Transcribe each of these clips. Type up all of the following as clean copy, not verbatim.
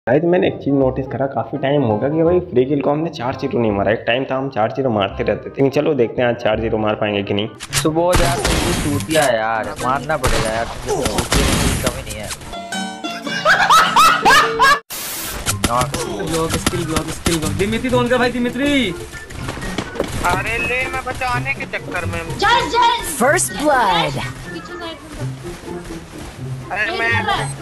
भाई तो मैंने एक चीज नोटिस करा, काफी टाइम होगा कि भाई फ्री किल को हमने 4-0 नहीं मारा। एक टाइम था हम 4-0 मारते रहते थे। चलो देखते हैं आज 4-0 मार पाएंगे कि नहीं। सुबह यार तुमको चूतिया है यार, मारना पड़ेगा यार, कमी नहीं है। स्किल दिमित्री तो उनका भाई दिमित्री। अरे ले मैं बचाने के चक्कर में फर्स्ट ब्लड। अरे मैं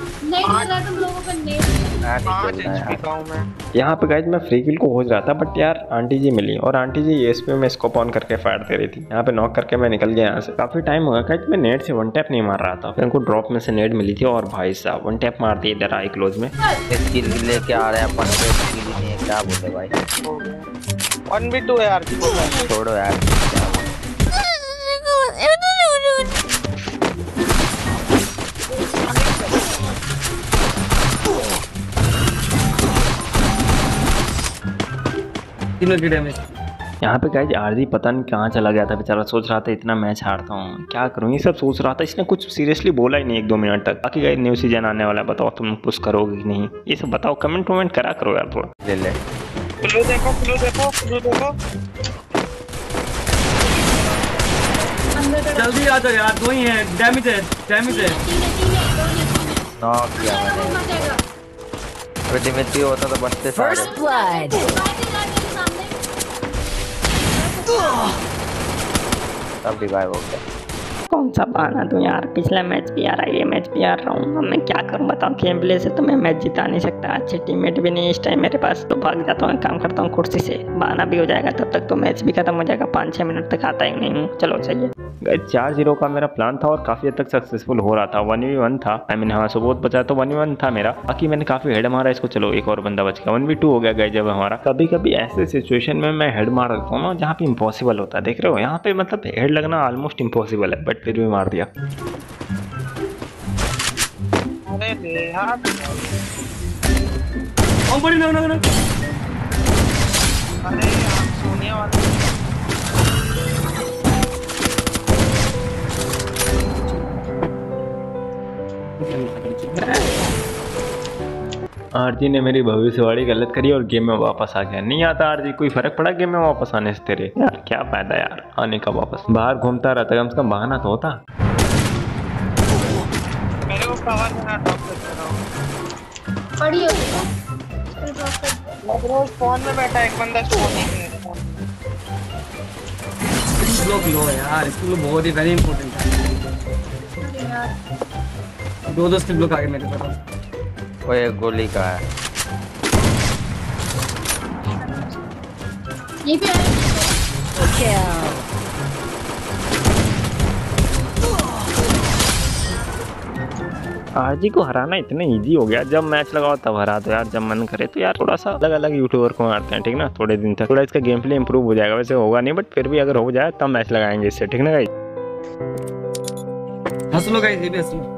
यहाँ पे गाइस मैं फ्री किल को खोज रहा था, बट यार आंटी जी मिली और आंटी जी ESP में स्कोप ऑन करके फायर दे रही थी। यहाँ पे नॉक करके मैं निकल गया यहाँ से। काफी टाइम हो गया गाइस मैं नेट से वन टैप नहीं मार रहा था, फिर उनको ड्रॉप में से नेट मिली थी और भाई साहब वन टैप मार दी इधर आई क्लोज में। स्किल लेके आ रहे हैं अपन, स्किल नहीं है क्या बोले भाई। 1v2 यार, छोड़ो यार। यहाँ पे गाइस आरजी पता नहीं कहाँ चला गया था बेचारा, सोच रहा था इतना मैच हारता हूँ क्या करूँ, ये सब सोच रहा था। इसने कुछ सीरियसली बोला ही नहीं 1-2 मिनट तक। बाकी गाइस न्यू सीजन आने वाला है, बताओ तुम पुश करोगे कि नहीं, ये सब बताओ, कमेंट वमेंट करा करो यार थोड़ा। ले ले क्लू देखो क्लू देखो क्लू देखो। जल्दी आ जाओ यार, 2 ही है। डैमेज है नॉक किया मैंने। अगर दिमित्री होता तो बचते सारे। First blood. तब रिवाइव हो गया। कौन सा बहाना दूं यार, पिछला मैच भी आ रहा है, ये मैच भी आ रहा हूँ। अब मैं क्या करूँ बताओ, गेम प्ले से तो मैं मैच जिता नहीं सकता, अच्छे टीममेट भी नहीं इस टाइम मेरे पास, तो भाग जाता हूँ, काम करता हूँ कुर्सी से। बहाना भी हो जाएगा, तब तक तो मैच भी खत्म हो जाएगा, 5-6 मिनट तक आता ही नहीं हूँ। चलो चाहिए गाइस 4-0 का मेरा प्लान था और काफी हद तक सक्सेसफुल हो रहा था। 1v1 था, आई मीन हाँ सुबोध बचा तो 1v1 था मेरा। बाकी मैंने काफी हेड मारा इसको, चलो एक और बंदा बच गया। 1v2 हो गया गाइस जब हमारा। कभी कभी ऐसे सिचुएशन में मैं हेड मार रखता हूँ ना जहाँ पे इम्पॉसिबल होता है, देख रहे हो यहाँ पे मतलब हेड लगना ऑलमोस्ट इम्पॉसिबल है, बट फिर भी मार दिया। अरे रे यार अरे यार सोने वाला। आरजी ने मेरी भविष्यवाणी गलत करी और गेम में वापस आ गया। नहीं आता आरजी, कोई फर्क पड़ा गेम में वापस आने से तेरे? यार क्या फायदा यार आने का वापस, बाहर घूमता रहता, कम से कम बहाना तो होता। मेरे को कवर करना ड्रॉप कर रहा हूं। पड़ी हो मैं फोन में बैठा, एक बंदा फोन नहीं है। ब्लॉक लो यार, इसको बहुत ही वेरी इंपॉर्टेंट है। 2 स्किल ब्लॉक आ गए मेरे पास। वो एक गोली का है। ये भी आरजी को हराना इतना इजी हो गया, जब मैच लगाओ तब हरा दो यार, जब मन करे तो यार थोड़ा सा अलग अलग यूट्यूबर को मारते हैं, ठीक ना, थोड़े दिन तक थोड़ा इसका गेम प्ले इंप्रूव हो जाएगा। वैसे होगा नहीं, बट फिर भी अगर हो जाए तब मैच लगाएंगे इससे, ठीक ना गाइस। हंस लो गाइस, ये भी हंस लो।